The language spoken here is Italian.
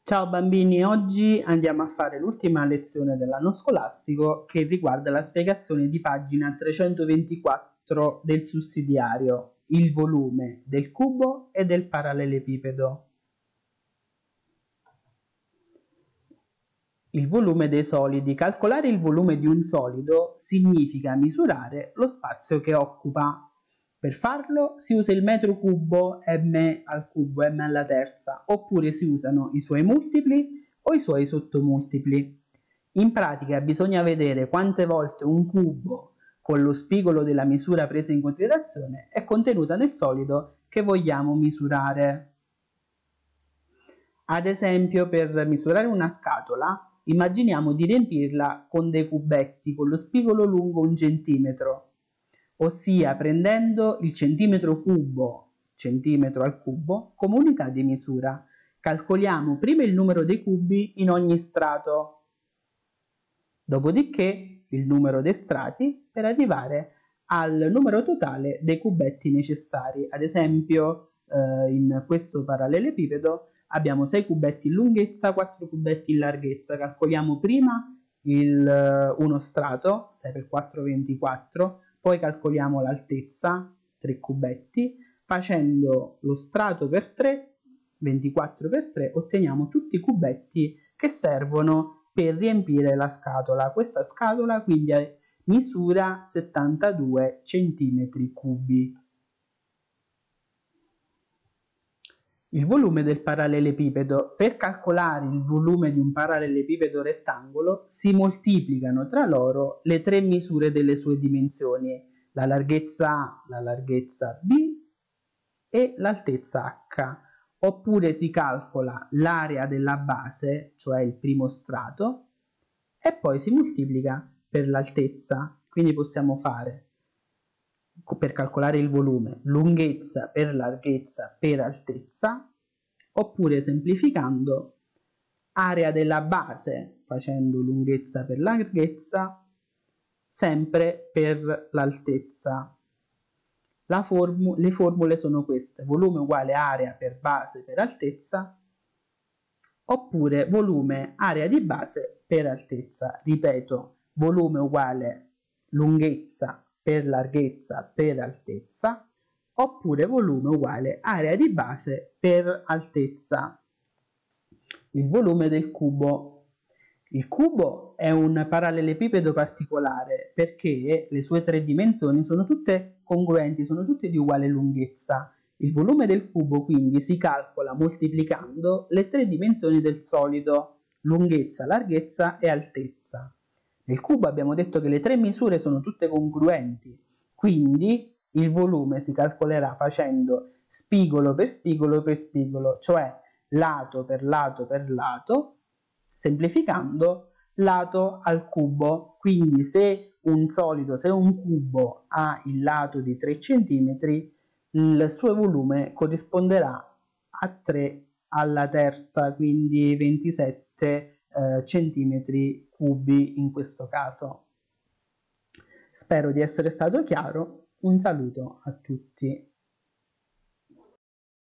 Ciao bambini, oggi andiamo a fare l'ultima lezione dell'anno scolastico che riguarda la spiegazione di pagina 324 del sussidiario, il volume del cubo e del parallelepipedo. Il volume dei solidi. Calcolare il volume di un solido significa misurare lo spazio che occupa. Per farlo si usa il metro cubo m al cubo, m alla terza, oppure si usano i suoi multipli o i suoi sottomultipli. In pratica bisogna vedere quante volte un cubo con lo spigolo della misura presa in considerazione è contenuta nel solido che vogliamo misurare. Ad esempio, per misurare una scatola, immaginiamo di riempirla con dei cubetti con lo spigolo lungo 1 centimetro, ossia prendendo il centimetro cubo, centimetro al cubo, come unità di misura. Calcoliamo prima il numero dei cubi in ogni strato, dopodiché il numero dei strati per arrivare al numero totale dei cubetti necessari. Ad esempio, in questo parallelepipedo abbiamo 6 cubetti in lunghezza, 4 cubetti in larghezza. Calcoliamo prima uno strato, 6 per 4 24, poi calcoliamo l'altezza, 3 cubetti, facendo lo strato per 3, 24 per 3, otteniamo tutti i cubetti che servono per riempire la scatola. Questa scatola quindi misura 72 centimetri cubi. Il volume del parallelepipedo. Per calcolare il volume di un parallelepipedo rettangolo si moltiplicano tra loro le tre misure delle sue dimensioni, la larghezza A, la larghezza B e l'altezza H. Oppure si calcola l'area della base, cioè il primo strato, e poi si moltiplica per l'altezza. Quindi possiamo fare, per calcolare il volume, lunghezza per larghezza per altezza, oppure semplificando area della base facendo lunghezza per larghezza sempre per l'altezza. Le formule sono queste: volume uguale area per base per altezza, oppure volume area di base per altezza. Ripeto, volume uguale lunghezza per larghezza per altezza, oppure volume uguale area di base per altezza. Il volume del cubo. Il cubo è un parallelepipedo particolare perché le sue tre dimensioni sono tutte congruenti, sono tutte di uguale lunghezza. Il volume del cubo quindi si calcola moltiplicando le tre dimensioni del solido: lunghezza, larghezza e altezza. Nel cubo abbiamo detto che le tre misure sono tutte congruenti, quindi il volume si calcolerà facendo spigolo per spigolo per spigolo, cioè lato per lato per lato, semplificando lato al cubo. Quindi se un cubo ha il lato di 3 cm, il suo volume corrisponderà a 3 alla terza, quindi 27 centimetri cubi in questo caso. Spero di essere stato chiaro. Un saluto a tutti.